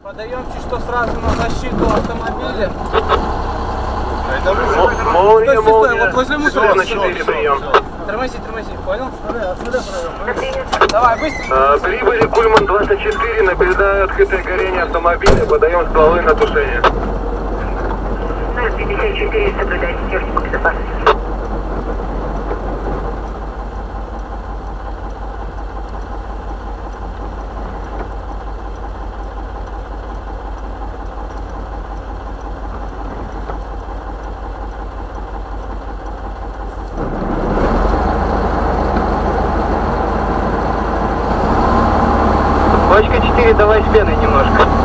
Подаем чуть что сразу на защиту автомобиля. Молния, молния. Вот возле мусора. Зона 4, прием. Тормози, понял? Давай, быстрее. Прибыли Кульман 24, наблюдаю открытое горение автомобиля, подаем стволы на тушение. 54, соблюдайте технику безопасности. Бочка 4, давай с пеной немножко.